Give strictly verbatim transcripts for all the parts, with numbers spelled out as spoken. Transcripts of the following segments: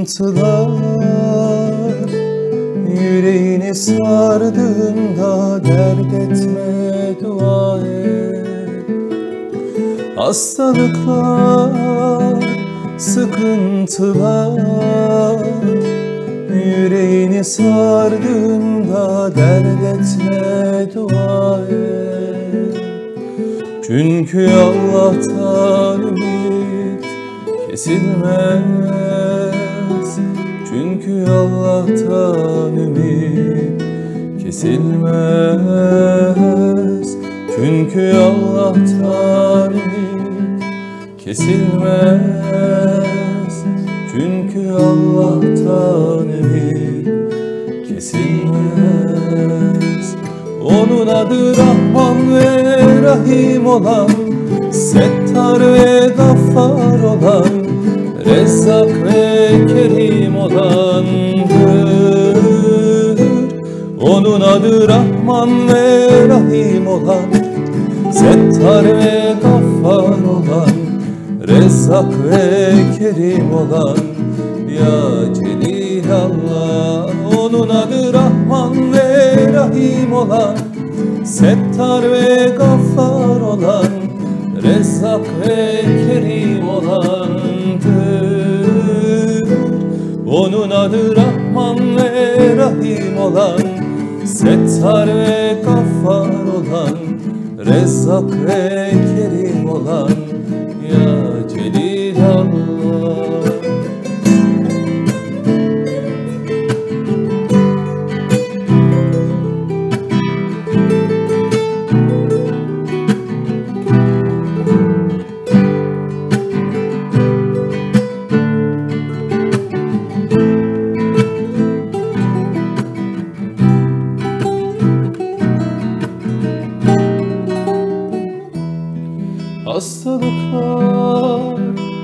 sıkıntılar yüreğini sardığında dert etme, dua et. Hastalıklar, sıkıntılar yüreğini sardığında dert etme, dua et. Çünkü Allah'tan ümit kesilmez. Çünkü Allah'tan ümit kesilmez. Çünkü Allah'tan ümit kesilmez. Çünkü Allah'tan ümit kesilmez. Onun adı Rahman ve Rahim olan, Settar ve Gaffar olan, Rezzak ve Kerim olandır. Onun adı Rahman ve Rahim olan, Settar ve Gaffar olan, Rezzak ve Kerim olan. Ya Celilallah. Onun adı Rahman ve Rahim olan, Settar ve Gaffar olan, Rezzak ve Kerim olandır. Onun adı Rahman ve Rahim olan, Settar ve Gaffar olan, Rezzak ve Kerim olan. Ya Celilallah. Hastalıklar,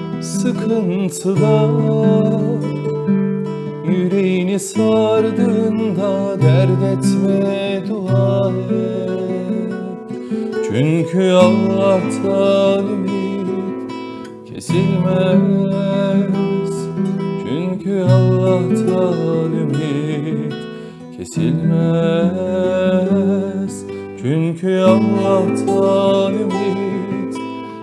sıkıntılar yüreğini sardığında dert etme, dua et. Çünkü Allah'tan ümit kesilmez. Çünkü Allah'tan ümit kesilmez. Çünkü Allah'tan ümit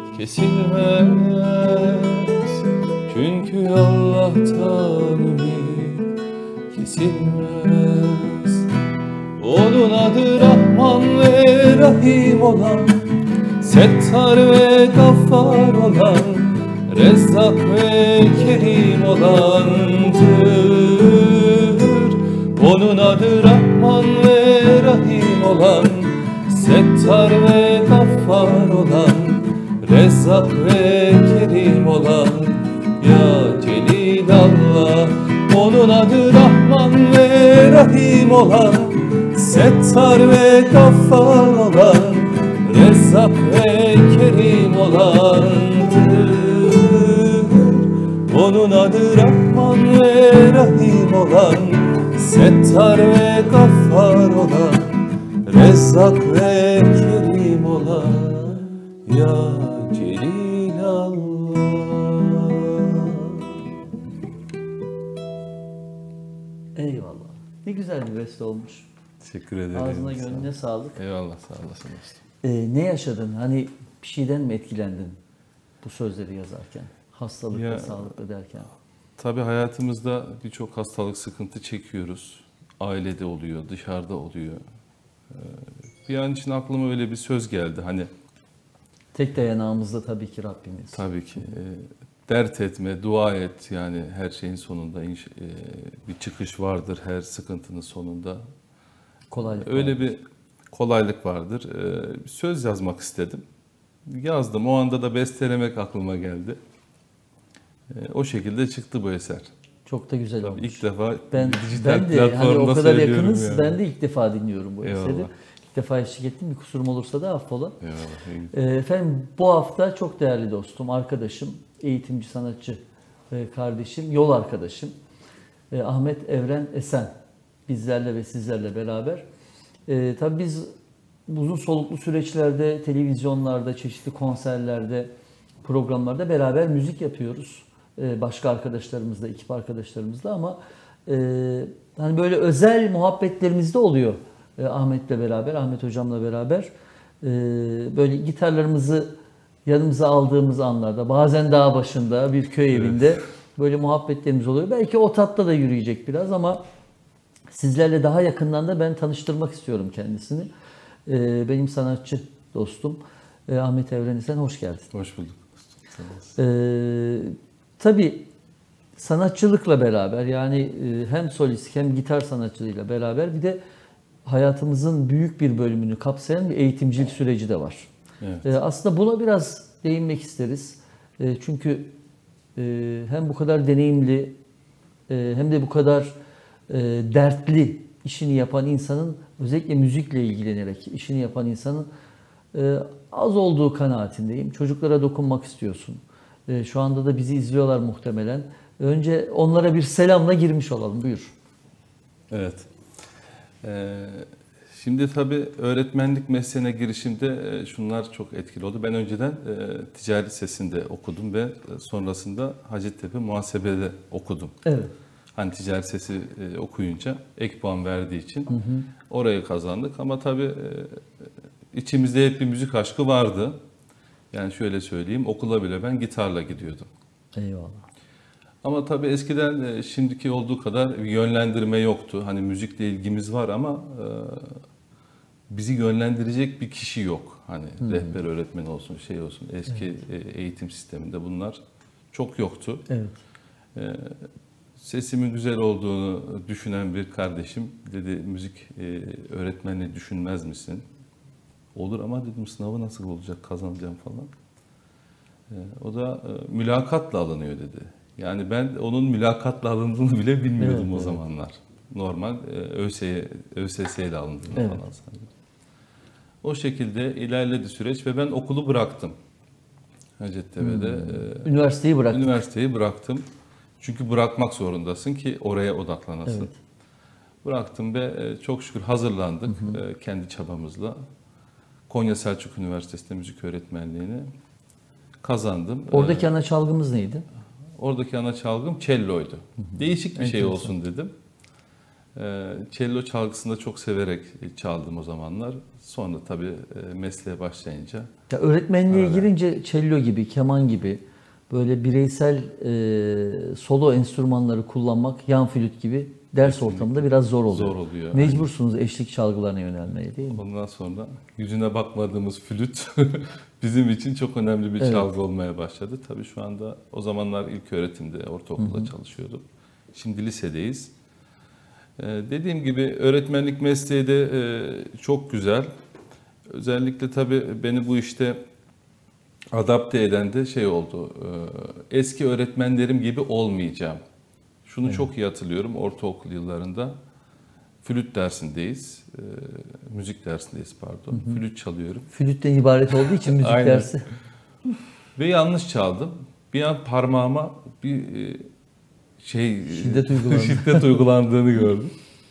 kesilmez. Çünkü Allah'tan ümit kesilmez. Onun adı Rahman ve Rahim olan, Settar ve Gaffar olan, Rezzak ve Kerim olandır. Onun adı Rahman ve Rahim olan, Settar ve Gaffar olan, Rezzak ve Kerim olan. Ya Celilallah. Onun adı Rahman ve Rahim olan, Settar ve Gaffar olan, Rezzak ve Kerim olandır. Onun adı Rahman ve Rahim olan, Settar ve Gaffar olan, Rezzak ve Kerim olan. Ya Celilallah. Eyvallah. Ne güzel bir beste olmuş. Teşekkür ederim. Ağzına gönlüne sağlık. Eyvallah, sağ olasın dostum. Ee, ne yaşadın? Hani bir şeyden mi etkilendin bu sözleri yazarken? Hastalıkta, Ya, sağlıkta derken. Tabii hayatımızda birçok hastalık, sıkıntı çekiyoruz. Ailede oluyor, dışarıda oluyor. Bir an için aklıma öyle bir söz geldi. Hani Tek dayanağımız da tabii ki Rabbimiz. tabii ki e, dert etme, dua et. Yani her şeyin sonunda inş- e, bir çıkış vardır, her sıkıntının sonunda. Kolaylık Öyle vardır. bir kolaylık vardır. E, bir söz yazmak istedim. Yazdım. O anda da bestelemek aklıma geldi. E, o şekilde çıktı bu eser. Çok da güzel Tabii olmuş. ilk defa Ben, dijital ben de hani platformda o kadar söylüyorum yakınız. yani. Ben de ilk defa dinliyorum bu Eyvallah. eseri. İlk defa eşlik ettim. Bir kusurum olursa da affola. Eyvallah. Ee, Efendim bu hafta çok değerli dostum, arkadaşım, eğitimci, sanatçı e, kardeşim, yol arkadaşım e, Ahmet Evren Esen bizlerle ve sizlerle beraber. E, tabii biz uzun soluklu süreçlerde, televizyonlarda, çeşitli konserlerde, programlarda beraber müzik yapıyoruz. e, başka arkadaşlarımızla, ekip arkadaşlarımızla ama e, hani böyle özel muhabbetlerimiz de oluyor e, Ahmet'le beraber, Ahmet hocamla beraber. E, böyle gitarlarımızı yanımıza aldığımız anlarda, bazen dağ başında bir köy evinde evet. böyle muhabbetlerimiz oluyor. Belki o tatta da yürüyecek biraz ama sizlerle daha yakından da ben tanıştırmak istiyorum kendisini. E, benim sanatçı dostum e, Ahmet Evren Esen, hoş geldin. Hoş bulduk. E, tabii sanatçılıkla beraber yani e, hem solist hem gitar sanatçılığıyla beraber bir de hayatımızın büyük bir bölümünü kapsayan bir eğitimcilik süreci de var. Evet. E, aslında buna biraz değinmek isteriz. E, çünkü e, hem bu kadar deneyimli e, hem de bu kadar e, dertli işini yapan insanın, özellikle müzikle ilgilenerek işini yapan insanın e, az olduğu kanaatindeyim. Çocuklara dokunmak istiyorsun. E, şu anda da bizi izliyorlar muhtemelen. Önce onlara bir selamla girmiş olalım. Buyur. Evet. Ee, şimdi tabii öğretmenlik mesleğine girişimde e, şunlar çok etkili oldu. Ben önceden e, ticaret lisesinde okudum ve sonrasında Hacettepe Muhasebe'de okudum. Evet. Hani ticaret lisesi e, okuyunca ek puan verdiği için hı hı. orayı kazandık. Ama tabii e, içimizde hep bir müzik aşkı vardı. Yani şöyle söyleyeyim, okula bile ben gitarla gidiyordum. Eyvallah. Ama tabii eskiden şimdiki olduğu kadar yönlendirme yoktu. Hani müzikle ilgimiz var ama e, bizi yönlendirecek bir kişi yok. Hani hmm. rehber öğretmen olsun, şey olsun. Eski evet. eğitim sisteminde bunlar çok yoktu. Evet. E, sesimin güzel olduğunu düşünen bir kardeşim dedi, müzik e, öğretmenliği düşünmez misin? Olur ama dedim, sınavı nasıl olacak, kazanacağım falan. E, o da e, mülakatla alınıyor dedi. Yani ben onun mülakatla alındığını bile bilmiyordum evet, o evet. zamanlar. Normal ÖSS, ÖSS ile alındığını evet. falan sanırım. O şekilde ilerledi süreç ve ben okulu bıraktım. Hacettepe'de. Hmm. Üniversiteyi bıraktım. Üniversiteyi bıraktım. Çünkü bırakmak zorundasın ki oraya odaklanasın. Evet. Bıraktım ve çok şükür hazırlandık hı hı. kendi çabamızla. Konya Selçuk Üniversitesi'nde müzik öğretmenliğini kazandım. Oradaki ana çalgımız neydi? Oradaki ana çalgım cello'ydu. Hı hı. Değişik bir şey olsun dedim. Ee, cello çalgısını da çok severek çaldım o zamanlar. Sonra tabii mesleğe başlayınca. Ya öğretmenliğe öyle. Girince cello gibi, keman gibi böyle bireysel e, solo enstrümanları kullanmak, yan flüt gibi ders kesinlikle ortamında biraz zor oluyor. Zor oluyor. Mecbursunuz aynen. Eşlik çalgılarına yönelmeye, değil mi? Ondan sonra yüzüne bakmadığımız flüt bizim için çok önemli bir evet. çalgı olmaya başladı. Tabii şu anda o zamanlar ilk öğretimde, ortaokulda hı hı. çalışıyordum. Şimdi lisedeyiz. Ee, dediğim gibi öğretmenlik mesleği de e, çok güzel. Özellikle tabii beni bu işte adapte eden de şey oldu. E, eski öğretmenlerim gibi olmayacağım. Şunu evet. çok iyi hatırlıyorum, ortaokul yıllarında flüt dersindeyiz, e, müzik dersindeyiz pardon, hı hı. flüt çalıyorum. Flütten ibaret olduğu için müzik dersi. Ve yanlış çaldım. Bir an parmağıma bir e, şey şiddet, uygulandı. şiddet uygulandığını gördüm.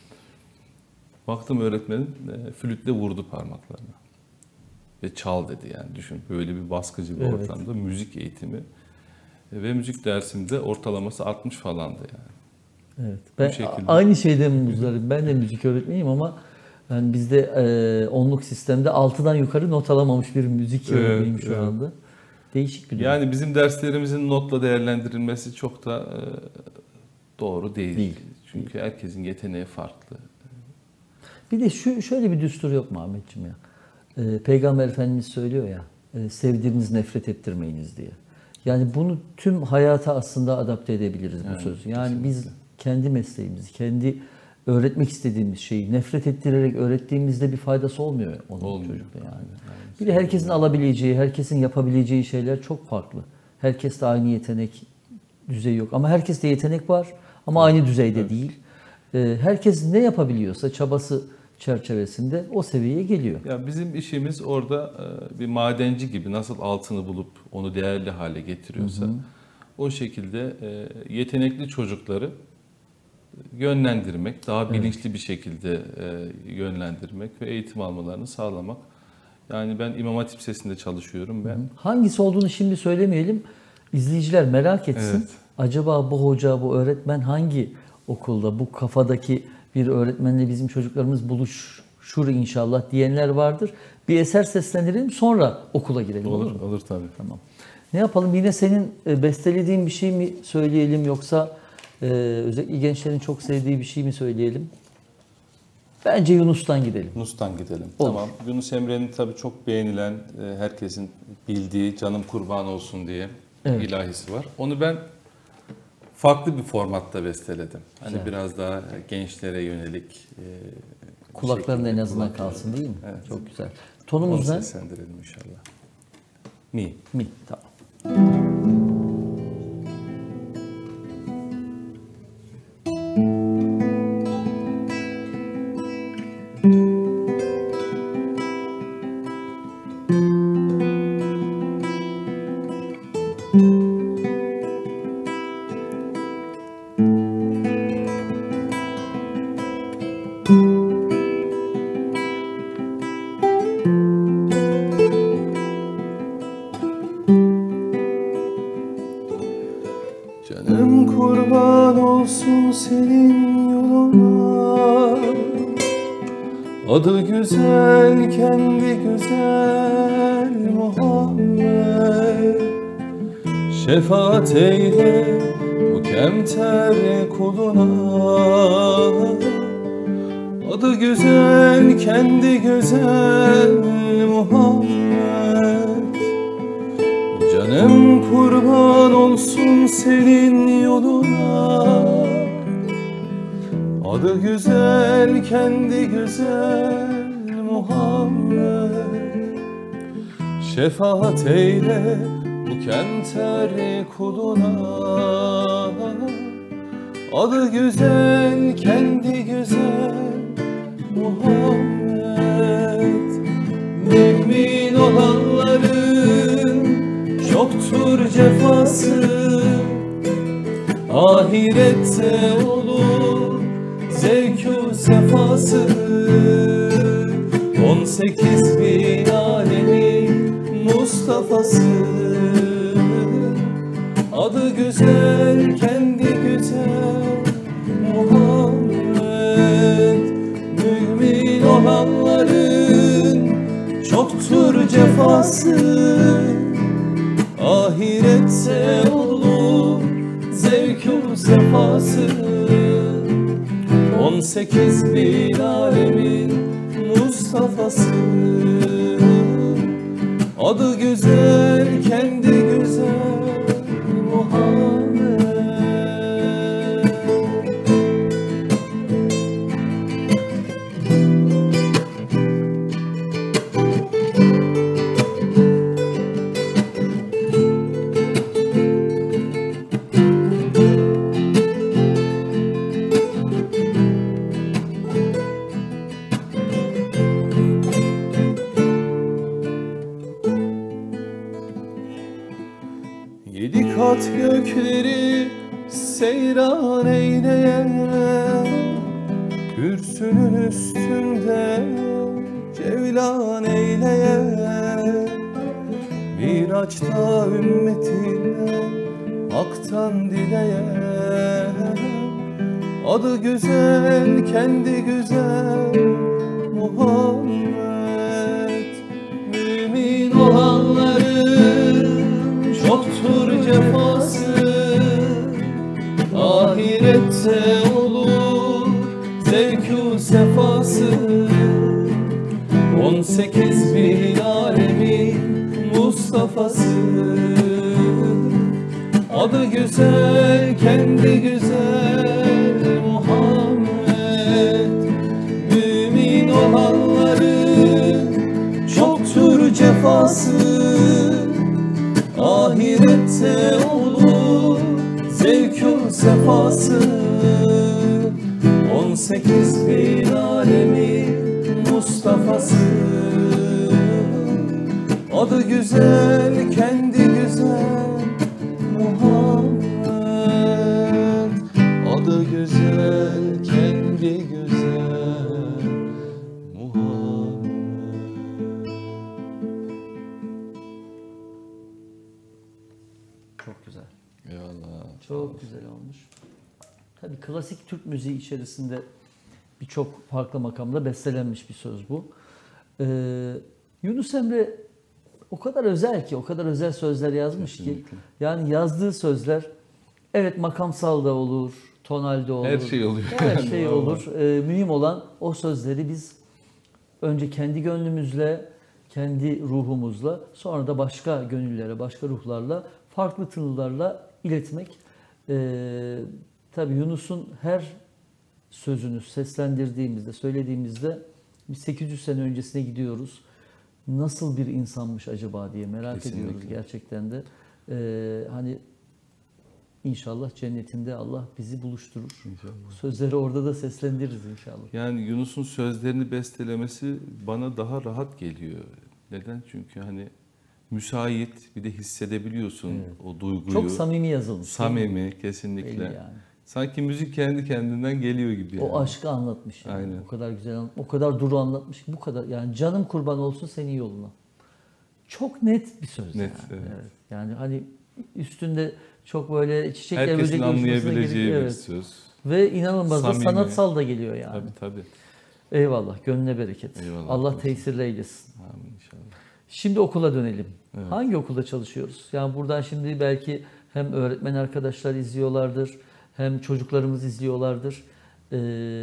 Baktım öğretmenim e, flütle vurdu parmaklarına. Ve çal dedi yani, düşün böyle bir baskıcı bir evet. ortamda müzik eğitimi. E, ve müzik dersimde ortalaması altmış falandı yani. Evet. Ben aynı şeyden muzdarım. Ben de müzik öğretmeniyim ama yani bizde e, onluk sistemde altıdan yukarı not alamamış bir müzik evet, öğretmeniyim şu evet. anda. Değişik bir durum. Yani bizim derslerimizin notla değerlendirilmesi çok da e, doğru değil. değil. Çünkü değil. Herkesin yeteneği farklı. Bir de şu şöyle bir düstur yok mu Ahmetciğim ya? E, Peygamber Efendimiz söylüyor ya, e, sevdiğiniz nefret ettirmeyiniz diye. Yani bunu tüm hayata aslında adapte edebiliriz bu yani, sözü. Yani kesinlikle. Biz kendi mesleğimizi, kendi öğretmek istediğimiz şeyi nefret ettirerek öğrettiğimizde bir faydası olmuyor onun olmuyor. Çocukta yani. yani. Bir de herkesin alabileceği, herkesin yapabileceği şeyler çok farklı. Herkeste aynı yetenek düzeyi yok. Ama herkeste yetenek var ama evet. aynı düzeyde evet. değil. Herkes ne yapabiliyorsa çabası çerçevesinde o seviyeye geliyor. Ya bizim işimiz orada bir madenci gibi nasıl altını bulup onu değerli hale getiriyorsa hı hı. o şekilde yetenekli çocukları yönlendirmek, daha evet. bilinçli bir şekilde yönlendirmek ve eğitim almalarını sağlamak. Yani ben İmam Hatip Lisesi'nde çalışıyorum. Ben. Hangisi olduğunu şimdi söylemeyelim. İzleyiciler merak etsin. Evet. acaba bu hoca, bu öğretmen hangi okulda, bu kafadaki bir öğretmenle bizim çocuklarımız buluşur inşallah diyenler vardır. Bir eser seslendirelim, sonra okula girelim. Olur, olur mu? olur tabii. Tamam. Ne yapalım? Yine senin e, bestelediğin bir şey mi söyleyelim, yoksa e, özellikle gençlerin çok sevdiği bir şey mi söyleyelim? Bence Yunus'tan gidelim. Yunus'tan gidelim. Olur. Tamam. Yunus Emre'nin tabii çok beğenilen, e, herkesin bildiği "Canım kurban olsun" diye Evet. ilahisi var. Onu ben farklı bir formatta besteledim. Hani Güzel. biraz daha gençlere yönelik. E, Kulakların en şekilde azından kulak- kalsın, değil mi? Evet. Çok güzel. Onu Tonumuz ne? seslendirelim inşallah. Mi. Mi. Tamam. Canım kurban olsun senin yoluna, adı güzel, kendi güzel Muhammed. Şefaat eyle bu kemter kuluna, adı güzel, kendi güzel Muhammed. Canım kurban olsun senin yoluna, adı güzel, kendi güzel Muhammed. Şefaat eyle bu kemter kuluna, adı güzel, kendi güzel Muhammed. Mümin olanların çoktur cefası, ahirette olur zevk-ü sefası. On sekiz bin alemin Mustafa'sı, adı güzel, kendi güzel Muhammed. Mümin olanların çoktur cefası, ahirette olur zevk-ü sefası. On sekiz bin alemin Mustafa'sı, adı güzel, kendi güzel Muhammed. Yedi kat gökleri seyran eyleyen, kürsünün üstünde cevlan eyleyen, Miraç'ta ümmetinden haktan dileyen, adı güzel, kendi güzel Muhammed. Mümin olanların çoktur cefası, ahirette olur zevk-ü sefası. On sekiz bin alemin Mustafa'sı, adı güzel, kendi güzel Muhammed. Mümin olanların çoktur cefası, ahirette olur zevk-ü sefası. On sekiz bin alemin Mustafa'sı, adı güzel, kendi güzel Muhammed. Adı güzel, kendi güzel Muhammed. Çok güzel. Eyvallah. Çok güzel olmuş. Tabii klasik Türk müziği içerisinde birçok farklı makamda bestelenmiş bir söz bu. Ee, Yunus Emre o kadar özel ki, o kadar özel sözler yazmış Kesinlikle. ki. Yani yazdığı sözler evet makamsal da olur, tonal de olur. Her şey oluyor. Her şey olur. Ee, mühim olan o sözleri biz önce kendi gönlümüzle, kendi ruhumuzla, sonra da başka gönüllere, başka ruhlarla, farklı tınılarla iletmek. Ee, tabii Yunus'un her sözünü seslendirdiğimizde, söylediğimizde biz sekiz yüz sene öncesine gidiyoruz. Nasıl bir insanmış acaba diye merak Kesinlikle. ediyoruz gerçekten de. Ee, hani inşallah cennetinde Allah bizi buluşturur. İnşallah. Bu sözleri orada da seslendiririz inşallah. Yani Yunus'un sözlerini bestelemesi bana daha rahat geliyor. Neden? Çünkü hani müsait, bir de hissedebiliyorsun Evet. o duyguyu. Çok samimi yazılmış. Samimi, kesinlikle. Belli yani. Sanki müzik kendi kendinden geliyor gibi. Yani. O aşkı anlatmış yani. Aynen. O kadar güzel anlatmış. O kadar duru anlatmış ki bu kadar. Yani canım kurban olsun senin yoluna. Çok net bir söz. Net, yani. evet. Evet. Yani hani üstünde çok böyle çiçek Herkesin evlilik görüşmesine anlayabileceği gerek- bir evet. söz. Ve inanılmaz da Samimi. sanatsal da geliyor yani. Tabii tabii. Eyvallah. Gönlüne bereket. Eyvallah. Allah tesirle eylesin. Amin inşallah. Şimdi okula dönelim. Evet. Hangi okulda çalışıyoruz? Yani buradan şimdi belki hem öğretmen arkadaşlar izliyorlardır, hem çocuklarımız izliyorlardır. Ee,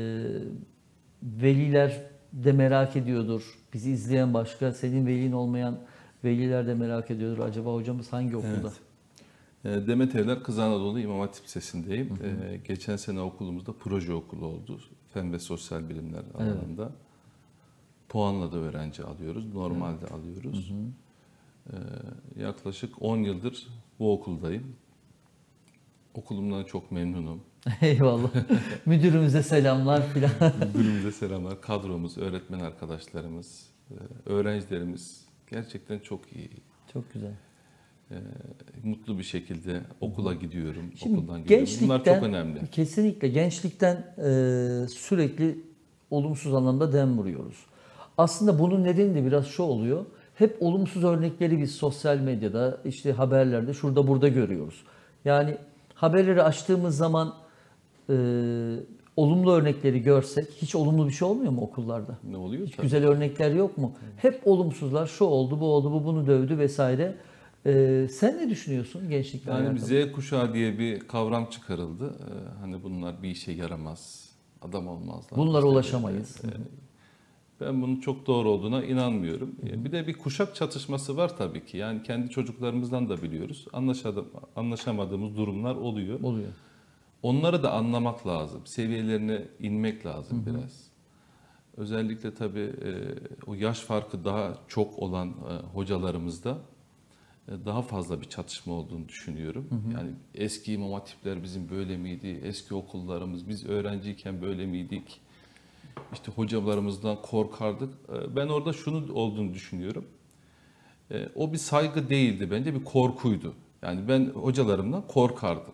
veliler de merak ediyordur. Bizi izleyen başka, senin velin olmayan veliler de merak ediyordur. Acaba hocamız hangi okulda? Evet. Demet Evler Kız Anadolu İmam Hatip Lisesi'ndeyim. Hı hı. Ee, geçen sene okulumuzda proje okulu oldu. Fen ve Sosyal Bilimler alanında. Evet. Puanla da öğrenci alıyoruz. Normalde evet. alıyoruz. Hı hı. Ee, yaklaşık on yıldır bu okuldayım. Okulumdan çok memnunum. Eyvallah. Müdürümüze selamlar filan. Müdürümüze selamlar. Kadromuz, öğretmen arkadaşlarımız, öğrencilerimiz gerçekten çok iyi. Çok güzel. Ee, mutlu bir şekilde okula gidiyorum. Şimdi okuldan gidiyorum. Bunlar çok önemli. Kesinlikle gençlikten e, sürekli olumsuz anlamda dem vuruyoruz. Aslında bunun nedeni de biraz şu oluyor. Hep olumsuz örnekleri biz sosyal medyada, işte haberlerde, şurada burada görüyoruz. Yani haberleri açtığımız zaman e, olumlu örnekleri görsek hiç olumlu bir şey olmuyor mu okullarda? Ne oluyor? Hiç tabii. güzel örnekler yok mu? Hep olumsuzlar, şu oldu, bu oldu, bu bunu dövdü vesaire. Ee, sen ne düşünüyorsun gençlikle yani alakalı? Z kuşağı diye bir kavram çıkarıldı. Ee, hani bunlar bir işe yaramaz, adam olmazlar. Bunlara işte ulaşamayız. Böyle. Ben bunun çok doğru olduğuna inanmıyorum. Hı hı. Bir de bir kuşak çatışması var tabii ki. Yani kendi çocuklarımızdan da biliyoruz. Anlaşamadığımız durumlar oluyor. Oluyor. Onları da anlamak lazım. Seviyelerine inmek lazım hı hı. biraz. Özellikle tabii o yaş farkı daha çok olan hocalarımızda daha fazla bir çatışma olduğunu düşünüyorum. Hı hı. Yani eski imam hatipler bizim böyle miydi? Eski okullarımız, biz öğrenciyken böyle miydik? İşte hocalarımızdan korkardık. Ben orada şunu olduğunu düşünüyorum. O bir saygı değildi bence, bir korkuydu. Yani ben hocalarımdan korkardım.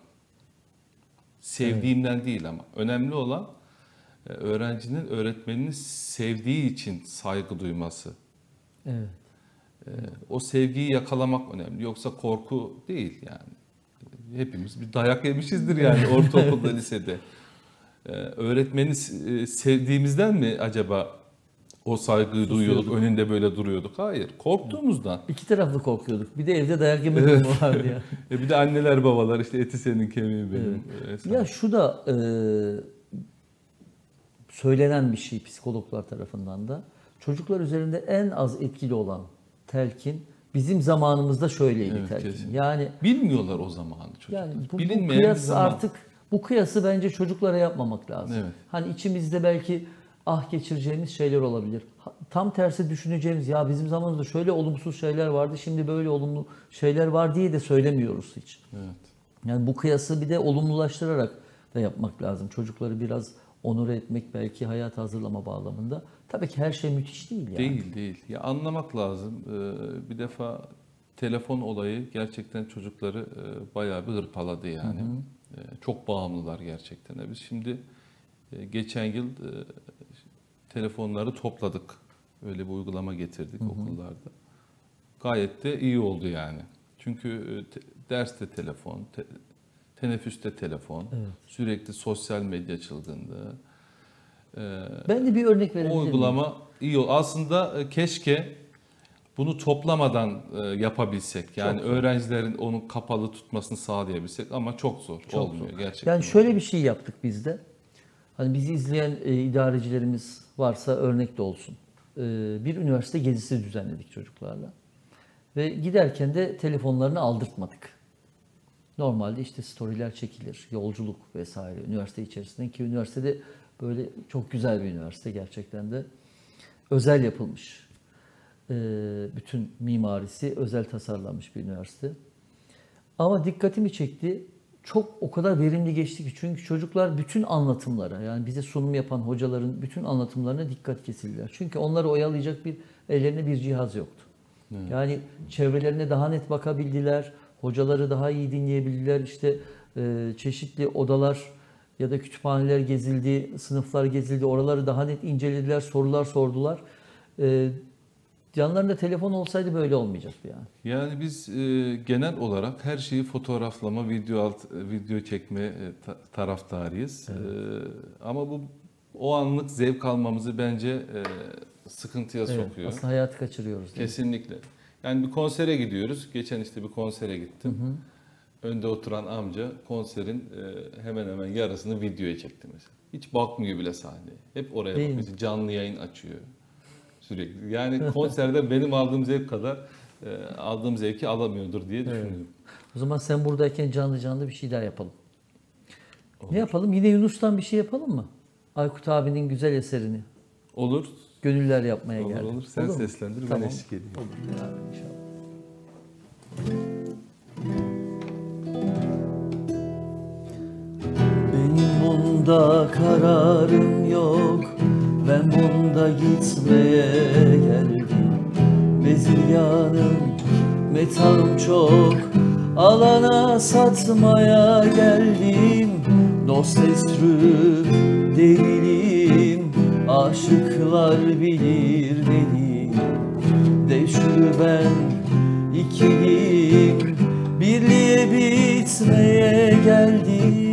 Sevdiğimden evet. değil ama. Önemli olan öğrencinin öğretmenini sevdiği için saygı duyması. Evet. O sevgiyi yakalamak önemli. Yoksa korku değil yani. Hepimiz bir dayak yemişizdir yani ortaokulda, lisede. Öğretmeni sevdiğimizden mi acaba o saygıyı duyuyorduk, önünde böyle duruyorduk? Hayır, korktuğumuzdan. İki taraflı korkuyorduk. Bir de evde dayak yeme durumu evet. vardı ya. e bir de anneler babalar işte eti senin kemiği benim. Evet. Ya şu da e, söylenen bir şey psikologlar tarafından da. Çocuklar üzerinde en az etkili olan telkin bizim zamanımızda şöyleydi evet, telkin. Kesin. Yani bilmiyorlar o zamanı çocuklar. Yani bu, bu kıyas zaman... artık bu kıyası bence çocuklara yapmamak lazım. Evet. Hani içimizde belki ah geçireceğimiz şeyler olabilir. Tam tersi düşüneceğimiz ya bizim zamanımızda şöyle olumsuz şeyler vardı, şimdi böyle olumlu şeyler var diye de söylemiyoruz hiç. Evet. Yani bu kıyası bir de olumlulaştırarak da yapmak lazım. Çocukları biraz onur etmek, belki hayat hazırlama bağlamında. Tabii ki her şey müthiş değil yani. Değil değil. Ya anlamak lazım. Ee, bir defa telefon olayı gerçekten çocukları e, bayağı bir hırpaladı yani. Hı hı. E, çok bağımlılar gerçekten. Biz şimdi e, geçen yıl e, telefonları topladık. Öyle bir uygulama getirdik hı hı. okullarda. Gayet de iyi oldu yani. Çünkü te, derste telefon, te, Teneffüste telefon, Evet. sürekli sosyal medya çılgınlığı. Ee, Ben de bir örnek o verebilir miyim? uygulama iyi ol. Aslında e, keşke bunu toplamadan e, yapabilsek. Yani Çok zor. öğrencilerin onu kapalı tutmasını sağlayabilsek ama çok zor. Çok Olmuyor zor. gerçekten. Yani şöyle bir şey yaptık biz de. Hani bizi izleyen e, idarecilerimiz varsa örnek de olsun. E, bir üniversite gezisi düzenledik çocuklarla. Ve giderken de telefonlarını aldırtmadık. Normalde işte storyler çekilir, yolculuk vesaire üniversite içerisinde ki üniversitede böyle çok güzel bir üniversite gerçekten de özel yapılmış. E, bütün mimarisi özel tasarlanmış bir üniversite. Ama dikkatimi çekti. Çok o kadar verimli geçti ki çünkü çocuklar bütün anlatımlara yani bize sunum yapan hocaların bütün anlatımlarına dikkat kesildiler. Çünkü onları oyalayacak bir ellerinde bir cihaz yoktu. Evet. Yani çevrelerine daha net bakabildiler, hocaları daha iyi dinleyebildiler. İşte e, çeşitli odalar ya da kütüphaneler gezildi, sınıflar gezildi, oraları daha net incelediler, sorular sordular. E, Yanlarında telefon olsaydı böyle olmayacaktı yani. Yani biz e, genel olarak her şeyi fotoğraflama, video alt, video çekme e, ta, taraftarıyız. Evet. E, ama bu o anlık zevk almamızı bence e, sıkıntıya evet, sokuyor. Aslında hayatı kaçırıyoruz. Kesinlikle. Yani bir konsere gidiyoruz. Geçen işte bir konsere gittim. Hı hı. Önde oturan amca konserin e, hemen hemen yarısını videoya çekti mesela. Hiç bakmıyor bile sahneye. Hep oraya Değil bakıyor. Canlı yayın açıyor. Sürekli. Yani konserde benim aldığım zevk kadar e, aldığım zevki alamıyordur diye düşünüyorum. Evet. O zaman sen buradayken canlı canlı bir şey daha yapalım. Olur. Ne yapalım? Yine Yunus'tan bir şey yapalım mı? Aykut abinin güzel eserini. Olur. Gönüller yapmaya olur, geldim. Olur Sen olur seslendir ben tamam. eşlik edeyim. Olur ya inşallah. Benim bunda kararım yok. Ben bunda gitmeye geldim. Bezirganım, metalım çok. Alana satmaya geldim. Dost esrü delilim. Aşıklar bilir beni. Deşür ben ikiliyim. Birliğe bitmeye geldim.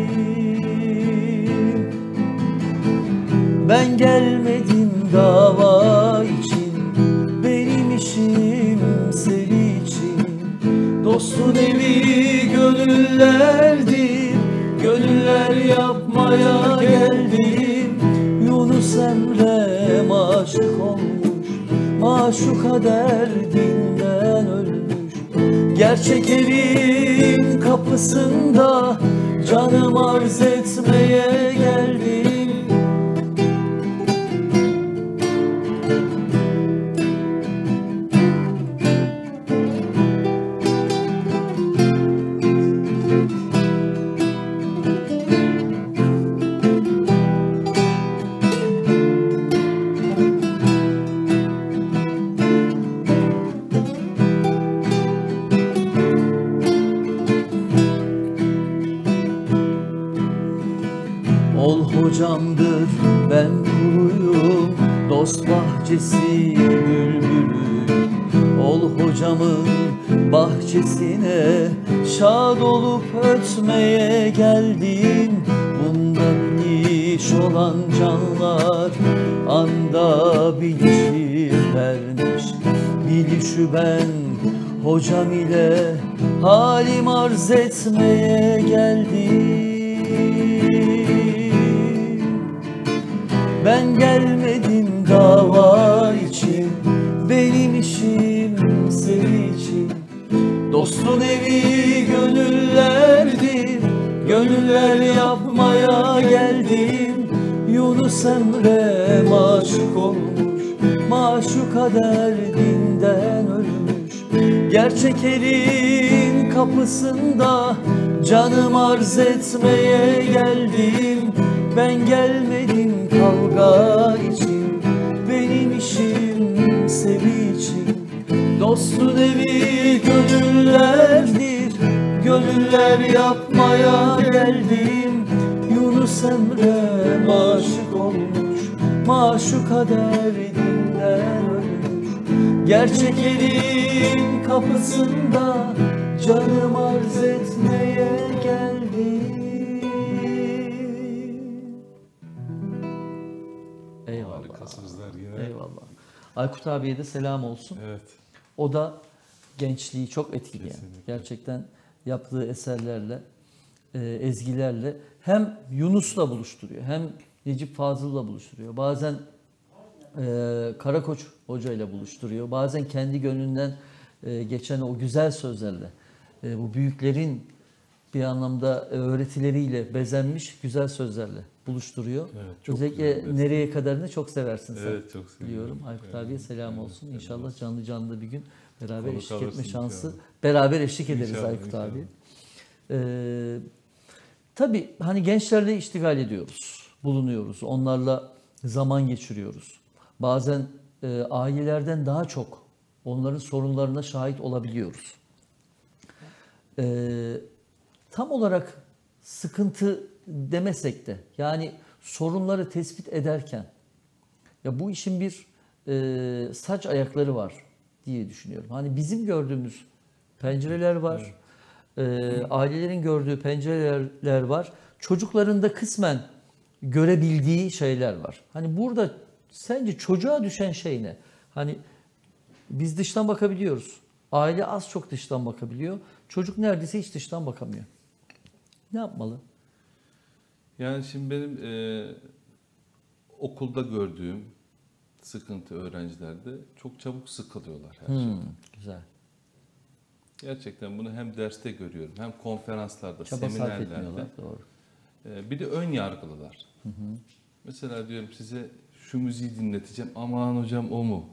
Ben gelmedim dava için, benim işim seni için. Dostun evi gönüllerdir, gönüller yapmaya geldim. Yunus Emre maşuk olmuş, maşuka derdinden ölmüş. Gerçek evin kapısında canım arz etmeye geldim. Ol hocamdır ben kuruyum, dost bahçesi bülbülü. Ol hocamın bahçesine şad olup ötmeye geldim. Bundan iş olan canlar anda bilişirlermiş. Bilişü ben hocam ile halim arz etmeye geldim. Ben gelmedim dava için, benim işim senin için. Dostun evi gönüllerdir, gönüller yapmaya geldim. Yunus Emre maşuk olmuş, maşuka derdinden ölmüş. Gerçek elin kapısında canım arz etmeye geldim. Ben gelmedim kavga için, benim işim sevi için. Dostun evi gönüllerdir, gönüller yapmaya geldim. Yunus Emre maşuk olmuş, maşuka derdinden ölmüş. Gerçek elin kapısında canım arz etmeye geldim. Aykut abiye de selam olsun. Evet. O da gençliği çok etkili. Yani. Kesinlikle. Gerçekten yaptığı eserlerle, e, ezgilerle hem Yunus'la buluşturuyor, hem Necip Fazıl'la buluşturuyor. Bazen e, Karakoç Hoca ile buluşturuyor. Bazen kendi gönlünden e, geçen o güzel sözlerle, e, bu büyüklerin bir anlamda öğretileriyle bezenmiş güzel sözlerle buluşturuyor. Evet, çok Özellikle güzel. nereye kadarını çok seversin sen. Evet, çok seviyorum. Biliyorum. Aykut Evet, abiye selam evet, olsun. selam İnşallah olsun. canlı canlı bir gün beraber Konuk eşlik alırsın etme şansı. inşallah. Beraber eşlik ederiz İnşallah, Aykut inşallah. abi. Ee, tabii hani gençlerle iştigal ediyoruz, bulunuyoruz. Onlarla zaman geçiriyoruz. Bazen e, ailelerden daha çok onların sorunlarına şahit olabiliyoruz. Ee, tam olarak sıkıntı demesek de, yani sorunları tespit ederken ya bu işin bir e, saç ayakları var diye düşünüyorum. Hani bizim gördüğümüz pencereler var, e, ailelerin gördüğü pencereler var, çocukların da kısmen görebildiği şeyler var. Hani burada sence çocuğa düşen şey ne? Hani biz dıştan bakabiliyoruz. Aile az çok dıştan bakabiliyor. Çocuk neredeyse hiç dıştan bakamıyor. Ne yapmalı? Yani şimdi benim e, okulda gördüğüm sıkıntı öğrencilerde çok çabuk sıkılıyorlar her Hmm, şeyden. güzel. Gerçekten bunu hem derste görüyorum hem konferanslarda, Çaba sarf seminerlerde. etmiyorlar. Doğru. E, bir de ön yargılılar. Hı hı. Mesela diyorum size şu müziği dinleteceğim. Aman hocam o mu?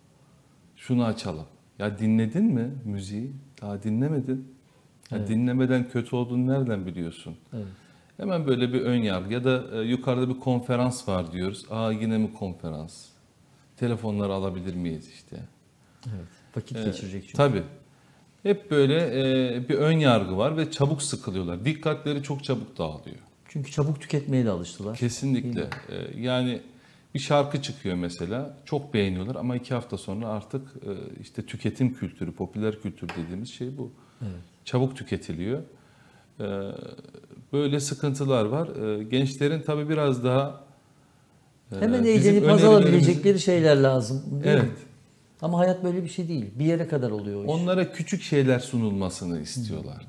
Şunu açalım. Ya dinledin mi müziği? Daha dinlemedin. Ya Evet. dinlemeden kötü olduğunu nereden biliyorsun? Evet. Hemen böyle bir ön yargı ya da e, yukarıda bir konferans var diyoruz. Aa yine mi konferans? Telefonları alabilir miyiz işte? Evet. Vakit Ee, geçirecek çünkü. Tabii. Hep böyle e, bir ön yargı var ve çabuk sıkılıyorlar. Dikkatleri çok çabuk dağılıyor. Çünkü çabuk tüketmeye de alıştılar. Kesinlikle. Ee, yani bir şarkı çıkıyor mesela, çok beğeniyorlar ama iki hafta sonra artık e, işte tüketim kültürü, popüler kültür dediğimiz şey bu. Evet. Çabuk tüketiliyor. Ee, böyle sıkıntılar var. Ee, gençlerin tabii biraz daha e, Hemen bizim eğlenip haz önerilerimizi- alabilecekleri şeyler lazım. Değil Evet. mi? Ama hayat böyle bir şey değil. Bir yere kadar oluyor o iş. Onlara küçük şeyler sunulmasını istiyorlar.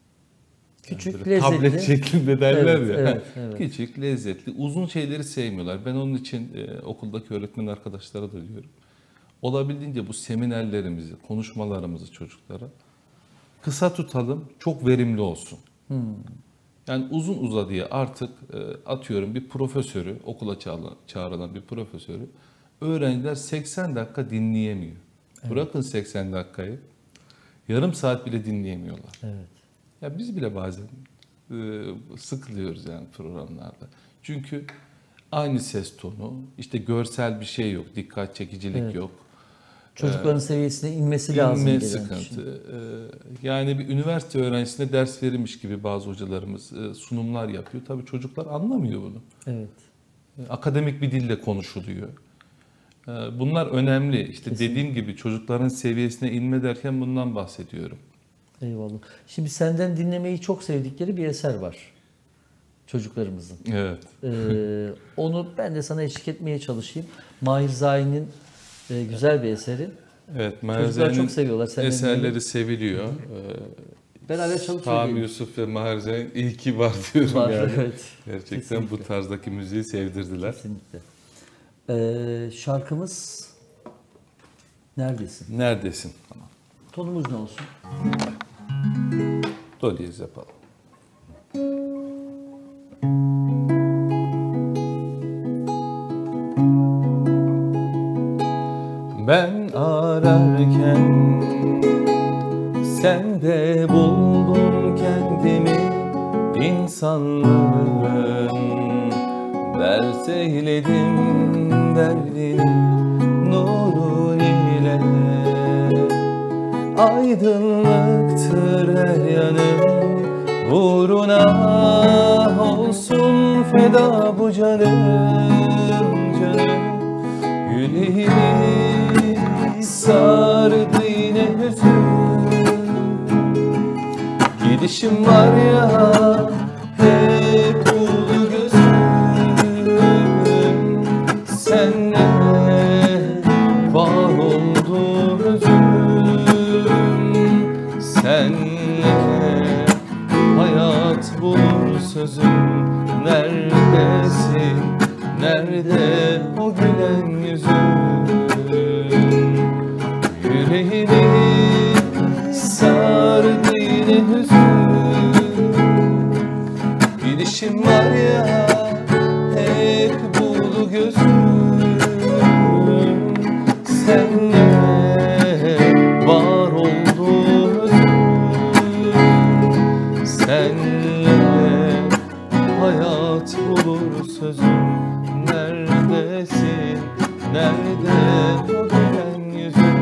Küçük, Yani böyle lezzetli. tablet şeklinde derler Evet, ya. evet, evet. Küçük, lezzetli, uzun şeyleri sevmiyorlar. Ben onun için e, okuldaki öğretmen arkadaşlara da diyorum. Olabildiğince bu seminerlerimizi, konuşmalarımızı çocuklara kısa tutalım, çok verimli olsun. Hmm. Yani uzun uzadıya artık e, atıyorum bir profesörü, okula çağrılan, çağrılan bir profesörü öğrenciler seksen dakika dinleyemiyor. Evet. Bırakın seksen dakikayı, yarım saat bile dinleyemiyorlar. Evet. Ya biz bile bazen e, sıkılıyoruz yani programlarda. Çünkü aynı ses tonu, işte görsel bir şey yok, dikkat çekicilik Evet. yok. Çocukların seviyesine inmesi lazım. İnme gelen sıkıntı. kişinin. Ee, Yani bir üniversite öğrencisine ders verilmiş gibi bazı hocalarımız e, sunumlar yapıyor. Tabii çocuklar anlamıyor bunu. Evet. E, Akademik bir dille konuşuluyor. E, Bunlar önemli. İşte Kesinlikle. dediğim gibi çocukların seviyesine inme derken bundan bahsediyorum. Eyvallah. Şimdi senden dinlemeyi çok sevdikleri bir eser var. Çocuklarımızın. Evet. Ee, onu ben de sana eşlik etmeye çalışayım. Mahir Zahi'nin e, güzel bir eseri. Evet, Çocuklar Mahirzade'nin çok seviyorlar. Senden eserleri dinlemeyi. seviliyor. Ee, Beraber çalışıyor Sami diyelim. Yusuf ve Mahirzade'nin iyi ki var diyorum Var, yani. evet. Gerçekten Kesinlikle. bu tarzdaki müziği sevdirdiler. Kesinlikle. Ee, şarkımız Neredesin? Neredesin? Tonumuz ne olsun? Do diyez yapalım. Ben ararken sende buldum kendimi, insanların ders eyledim derdini nurun ile. Aydınlıktır her yanım, uğruna olsun feda bu canım canım. Yüreğimi sardı yine hüzün, gidişim var ya hep buldu gözüm. Senle var sözüm? Neredesin? Nerede o gülen yüzün? Yüreğimi sardı yine hüzün. Gidişim var ya hep bulu gözüm. Senle var oldu özüm. Senle hayat bulur sözüm. Neredesin? Nerede o gülen yüzün?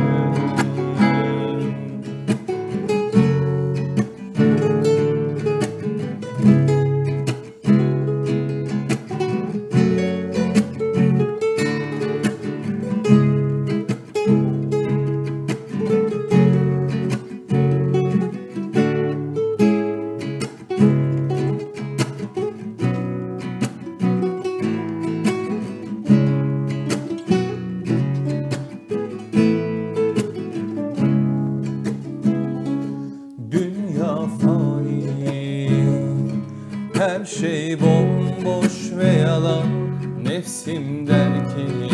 Her şey bomboş ve yalan. Nefsim der ki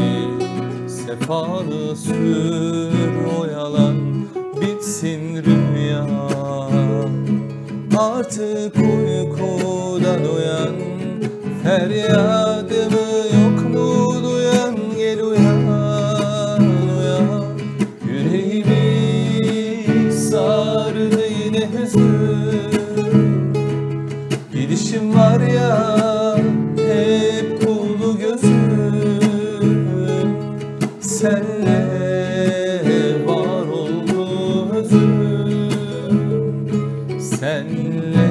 sefalı sür o yalan. Bitsin rüya, artık uykudan uyan. Feryadımı yok mu duyan? Gel uyan, uyan. Yüreğimi sardı yine hüzün. Gidişim var ya hep kulu gözüm. Senle var oldu özüm. Senle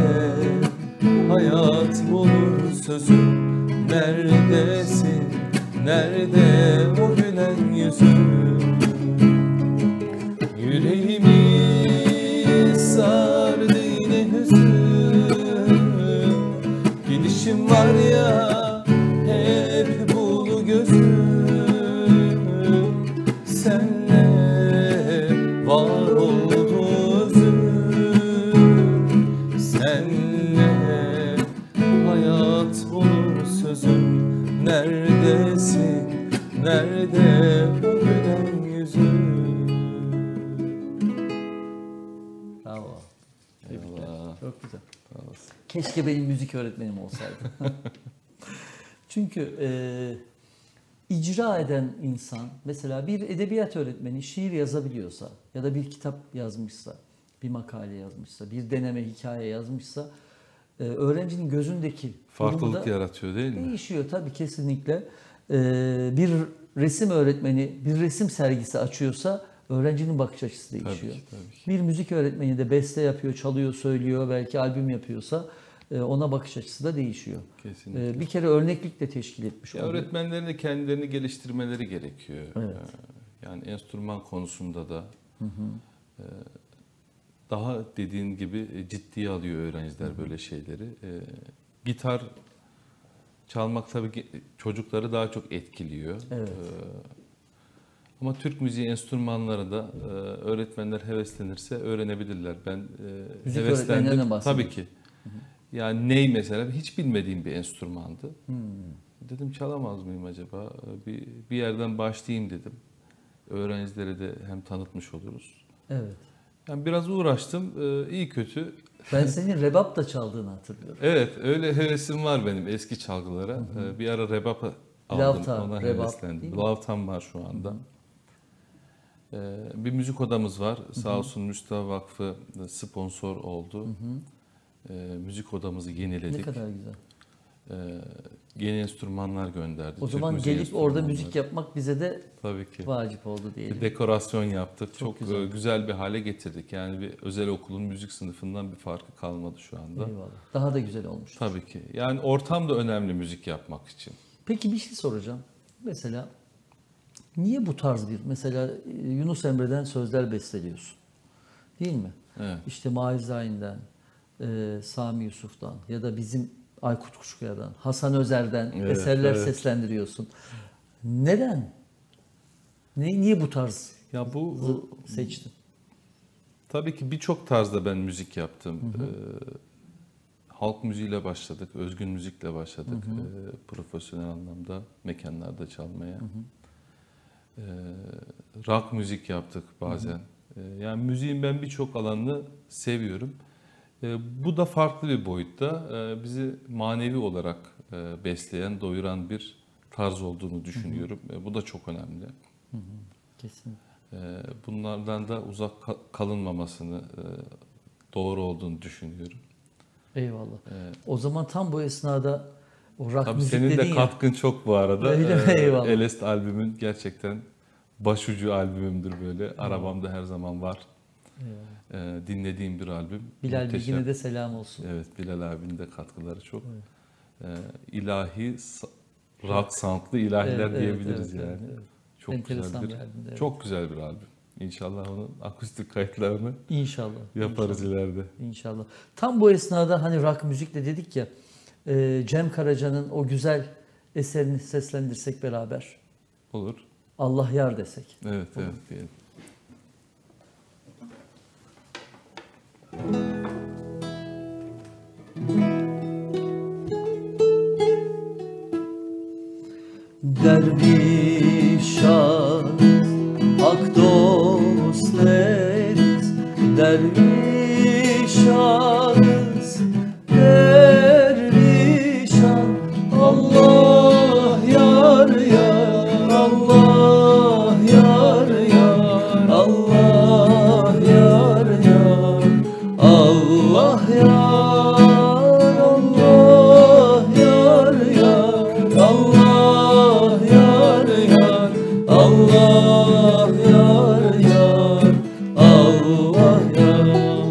hayat bulur sözüm. Neredesin? Nerede o gülen yüzüm? Yüreğimi sardı yine hüzün. Gidişim var ya hep bulu gözüm. Senle var oldu özüm. Senle hayat bulur sözüm. Neredesin? Nerede o gülen yüzüm? Bravo. Eyvallah. Çok güzel. Keşke benim müzik öğretmenim olsaydı. Çünkü e, icra eden insan, mesela bir edebiyat öğretmeni şiir yazabiliyorsa ya da bir kitap yazmışsa, bir makale yazmışsa, bir deneme hikaye yazmışsa, e, öğrencinin gözündeki farklılık yaratıyor değil mi? Değişiyor tabii, kesinlikle. E, bir resim öğretmeni bir resim sergisi açıyorsa öğrencinin bakış açısı değişiyor. Tabii ki, tabii ki. Bir müzik öğretmeni de beste yapıyor, çalıyor, söylüyor, belki albüm yapıyorsa ona bakış açısı da değişiyor. Kesinlikle. Bir kere örneklik de teşkil etmiş oluyor. Öğretmenlerin de kendilerini geliştirmeleri gerekiyor. Evet. Yani enstrüman konusunda da hı hı. daha dediğin gibi ciddiye alıyor öğrenciler hı hı. böyle şeyleri. Gitar çalmak tabii çocukları daha çok etkiliyor. Evet. Ama Türk müziği enstrümanları da öğretmenler heveslenirse öğrenebilirler. Ben müzik heveslendim tabii ki. Hı hı. Yani ney mesela hiç bilmediğim bir enstrümandı. Hmm. Dedim çalamaz mıyım acaba? Bir, bir yerden başlayayım dedim. Öğrencilere de hem tanıtmış oluruz. Evet. Yani biraz uğraştım. İyi kötü. Ben senin rebap da çaldığını hatırlıyorum. Evet, öyle hevesim var benim eski çalgılara. Hı hı. Bir ara rebap aldım. Lavta, ona rebap, heveslendim. Lavtam var şu anda. Hı hı. Bir müzik odamız var. Hı hı. Sağ olsun Mustafa Vakfı sponsor oldu. Hı hı. E, müzik odamızı yeniledik. Ne kadar güzel. E, yeni enstrümanlar gönderdi. O zaman gelip orada müzik yapmak bize de tabii ki vacip oldu diyelim. Bir dekorasyon yaptık. Çok, Çok güzel. güzel bir hale getirdik. Yani bir özel okulun müzik sınıfından bir farkı kalmadı şu anda. Eyvallah. Daha da güzel olmuş. Tabii ki. Yani ortam da önemli müzik yapmak için. Peki bir şey soracağım. Mesela niye bu tarz bir, mesela Yunus Emre'den sözler besteliyorsun? Değil mi? Evet. İşte Mahir Zain'den, e, Sami Yusuf'tan ya da bizim Aykut Kuşkaya'dan, Hasan Özer'den evet, eserler evet. seslendiriyorsun. Neden? Ne, niye bu tarz ya bu, bu seçtin? Tabii ki birçok tarzda ben müzik yaptım. Hı hı. Ee, halk müziğiyle başladık, özgün müzikle başladık. Hı hı. E, profesyonel anlamda mekanlarda çalmaya. Hı hı. E, rock müzik yaptık bazen. Hı hı. E, yani müziğin ben birçok alanını seviyorum. E, bu da farklı bir boyutta. E, bizi manevi olarak e, besleyen, doyuran bir tarz olduğunu düşünüyorum. Hı hı. E, bu da çok önemli. Hı hı. Kesinlikle. E, bunlardan da uzak kalınmamasını e, doğru olduğunu düşünüyorum. Eyvallah. Evet. O zaman tam bu esnada o rock tabii müzik senin dedin de ya. katkın çok bu arada. Öyle mi? Eyvallah. Elest albümün gerçekten başucu albümümdür böyle. Eyvallah. Arabamda her zaman var. Eyvallah. E, dinlediğim bir albüm. Bilal Bilgin'e de selam olsun. Evet, Bilal abinin de katkıları çok. Evet. E, ilahi, rock soundlı ilahiler evet, diyebiliriz evet, yani. Evet, evet. Çok enteresan güzel bir, bir albüm. Evet. Çok güzel bir albüm. İnşallah onun akustik kayıtlarını İnşallah yaparız inşallah, ileride. İnşallah. Tam bu esnada hani rock müzikle dedik ya, Cem Karaca'nın o güzel eserini seslendirsek beraber. Olur. Allah yar desek. Evet, olur. Evet diyelim. Dervişan hak dost deriz, dervişanız dervişan. Allah yar yar, Allah yar yar, Allah yar yar, Allah yar, Allah yar yar, Allah yar yar, Allah yar yar, Allah yar.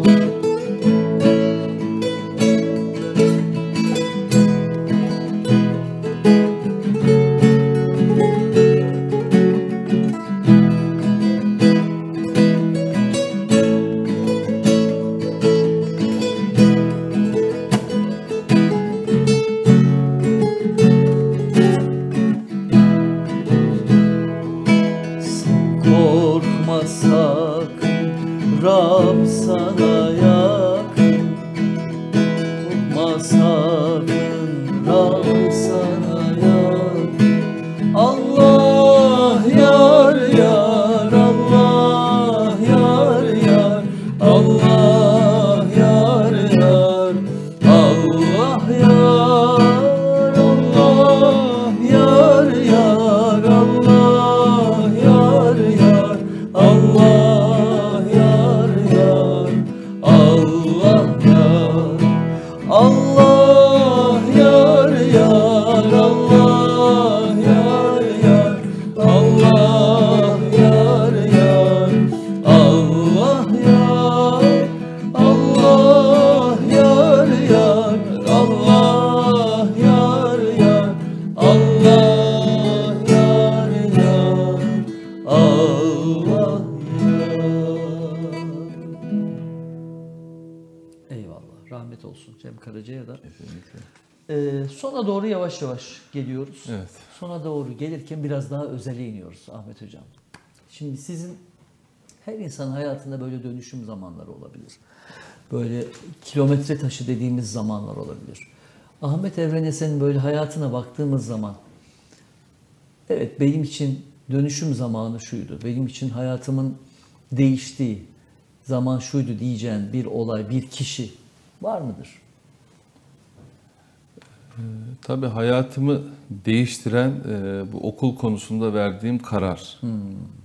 Korkma sakın, Rab sana yakın. Korkma sakın, Rab sana yakın. Allah yar yar, Allah yar yar, Allah yar yar, Allah yar, Allah yar yar, Allah yar yar, Allah yar yar, Allah yar, Allah yar yar, Allah yar yar, Allah yar yar, Allah yar, Allah yar yar, Allah yar yar, Allah yar yar, Allah yar. Eyvallah. Rahmet olsun Cem Karaca'ya da. Kesinlikle. Ee, sona doğru yavaş yavaş geliyoruz. Evet. Sona doğru gelirken biraz daha özele iniyoruz Ahmet Hocam. Şimdi sizin her insan hayatında böyle dönüşüm zamanları olabilir. Böyle kilometre taşı dediğimiz zamanlar olabilir. Ahmet Evren Esen'in böyle hayatına baktığımız zaman, evet benim için dönüşüm zamanı şuydu, benim için hayatımın değiştiği zaman şuydu diyeceğin bir olay, bir kişi var mıdır? Ee, tabii hayatımı değiştiren e, bu okul konusunda verdiğim karar. Hmm.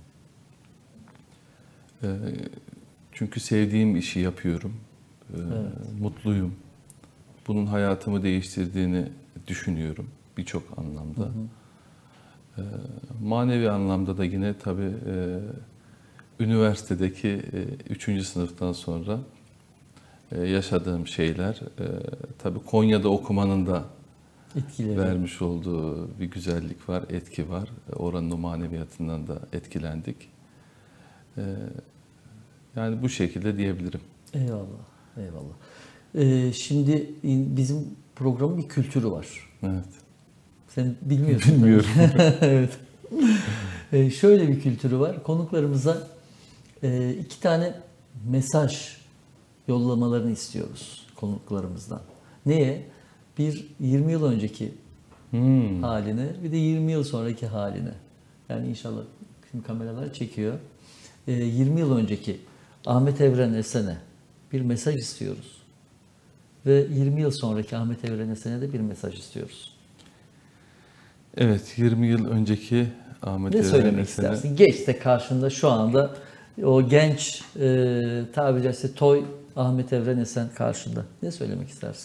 E, çünkü sevdiğim işi yapıyorum. E, evet. Mutluyum. Bunun hayatımı değiştirdiğini düşünüyorum birçok anlamda. Hı hı. E, manevi anlamda da yine tabii e, üniversitedeki e, üçüncü sınıftan sonra e, yaşadığım şeyler, e, tabii Konya'da okumanın da etkileri, vermiş olduğu bir güzellik var, etki var. Oranın o maneviyatından da etkilendik. E, yani bu şekilde diyebilirim. Eyvallah, eyvallah. Ee, şimdi bizim programın bir kültürü var. Evet. Sen bilmiyorsun. Bilmiyorum. Evet. Ee, şöyle bir kültürü var. Konuklarımıza e, iki tane mesaj yollamalarını istiyoruz konuklarımızdan. Neye? Bir yirmi yıl önceki Hmm. haline, bir de yirmi yıl sonraki haline. Yani inşallah şimdi kameralar çekiyor. Ee, yirmi yıl önceki Ahmet Evren Esen'e bir mesaj istiyoruz. Ve yirmi yıl sonraki Ahmet Evren Esen'e de bir mesaj istiyoruz. Evet, yirmi yıl önceki Ahmet Ne Evren söylemek Esen'e istersin? Geç de karşında şu anda o genç e, tabiri caizse toy Ahmet Evren Esen karşında. Ne söylemek istersin?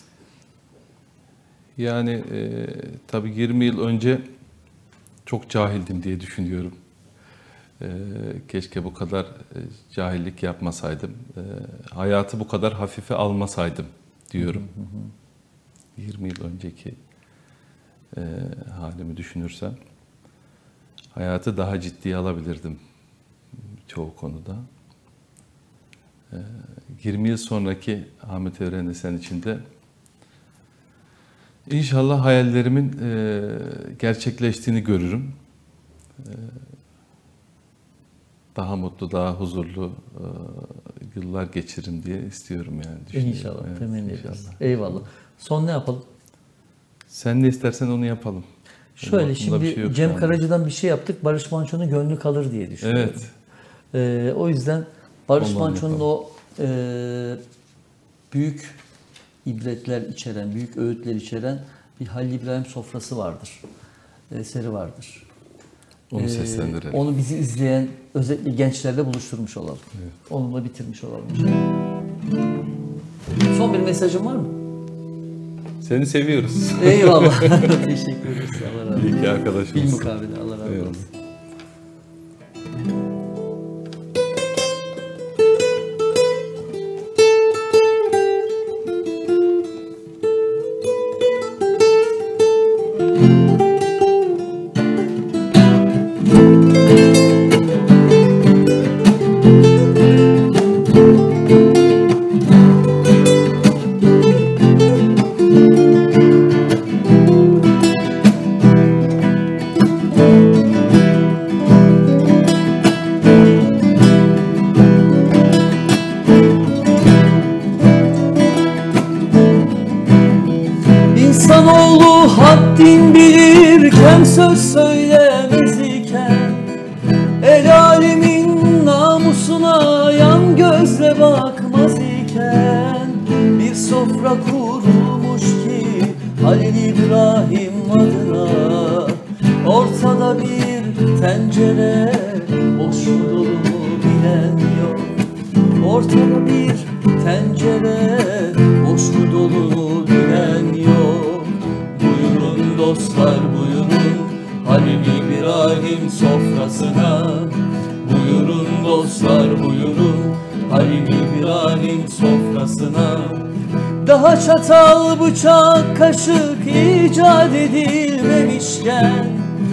yani e, tabii yirmi yıl önce çok cahildim diye düşünüyorum. E, keşke bu kadar e, cahillik yapmasaydım. E, hayatı bu kadar hafife almasaydım diyorum. Hı hı. yirmi yıl önceki e, halimi düşünürsem hayatı daha ciddiye alabilirdim çoğu konuda. E, yirmi yıl sonraki Ahmet Evren Esen için de İnşallah hayallerimin e, gerçekleştiğini görürüm. E, daha mutlu, daha huzurlu e, yıllar geçiririm diye istiyorum yani. düşünüyorum. İnşallah, Evet, temenni inşallah. ediyoruz. Eyvallah. Son ne yapalım? Sen ne istersen onu yapalım. Şöyle Benim aklımda bir şimdi şey yok şu Cem anda. Karaca'dan bir şey yaptık. Barış Manço'nun gönlü kalır diye düşünüyorum. Evet. Ee, o yüzden Barış Ondan Manço'nun yapalım. o e, büyük ibretler içeren, büyük öğütler içeren bir Halil İbrahim sofrası vardır. Eseri vardır. Onu Ee, seslendirelim. Onu bizi izleyen özellikle gençlerle buluşturmuş olalım. Evet. Onunla bitirmiş olalım. Son bir mesajın var mı? Seni seviyoruz. Eyvallah. Teşekkür ederiz. Allah razı olsun. İyi ki Bir arkadaşımız. mukabele. Allah razı Eyvallah. olsun. İnsanoğlu haddin bilirken söz söylemez iken, el alemin namusuna yan gözle bakmaz iken, bir sofra kurulmuş ki Halil İbrahim adına, ortada bir tencere boş mu dolu mu bilen yok. Ortada bir tencere boş mu dolu mu bilen yok. Buyurun dostlar buyurun Halil İbrahim sofrasına. Buyurun dostlar buyurun Halil İbrahim sofrasına. Daha çatal bıçak kaşık icat edilmemişken,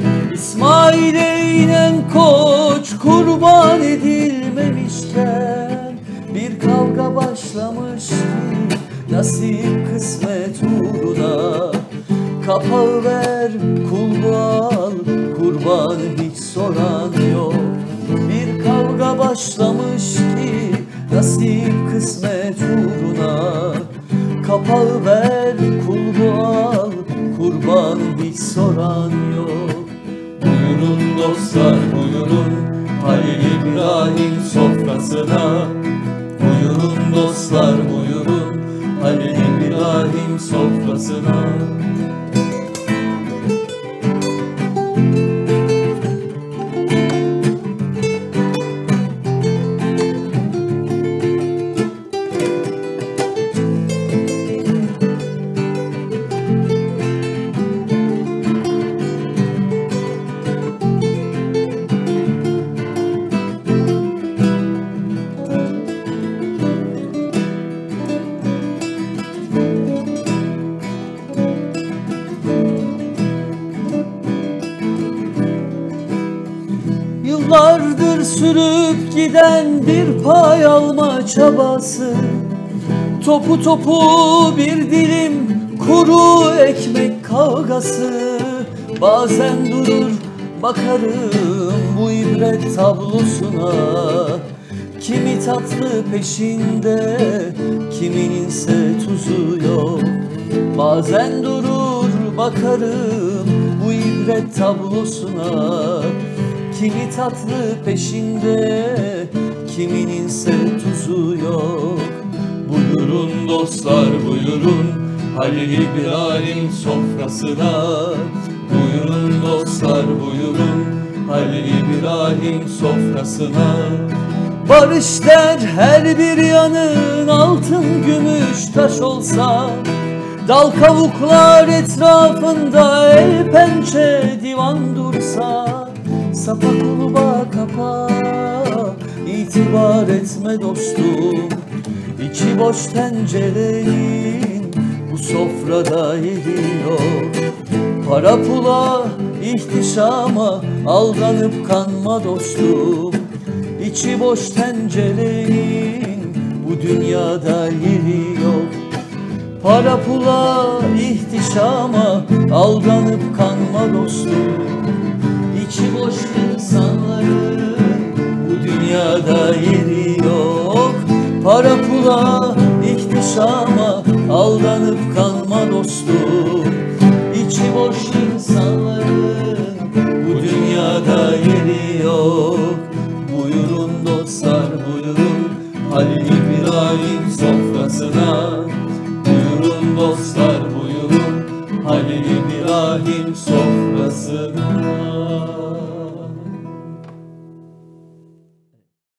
İsmail'e inen koç kurban edilmemişken, bir kavga başlamış ki nasip kısmet uğruna. Kapağı ver kul al kurban hiç soran yok. Bir kavga başlamış ki nasip kısmet uğruna. Kapağı ver kul al kurban hiç soran yok. Buyurun dostlar buyurun Halil İbrahim sofrasına. Buyurun dostlar buyurun Halil İbrahim sofrasına. Yıllardır sürüp giden bir pay alma çabası, topu topu bir dilim kuru ekmek kavgası. Bazen durur bakarım bu ibret tablosuna. Kimi tatlı peşinde, kimininse tuzu yok. Bazen durur bakarım bu ibret tablosuna. Kimi tatlı peşinde, kimininse tuzu yok. Buyurun dostlar buyurun, Halil İbrahim sofrasına. Buyurun dostlar buyurun, Halil İbrahim sofrasına. Barış der her bir yanın altın gümüş taş olsa. Dal kavuklar etrafında el pençe divan dursa. Sapa kuluba kapa, itibar etme dostum. İçi boş tencerenin bu sofrada yeri yok. Para pula, ihtişama aldanıp kanma dostum. İçi boş tencerenin bu dünyada yeri yok. Para pula, ihtişama aldanıp kanma dostum. İçi boş insanların bu dünyada yeri yok. Para pula, ihtişama aldanıp kanma dostum. İçi boş insanların bu dünyada yeri yok. Buyurun dostlar buyurun, Halil İbrahim sofrasına. Buyurun dostlar buyurun, Halil İbrahim sofrasına.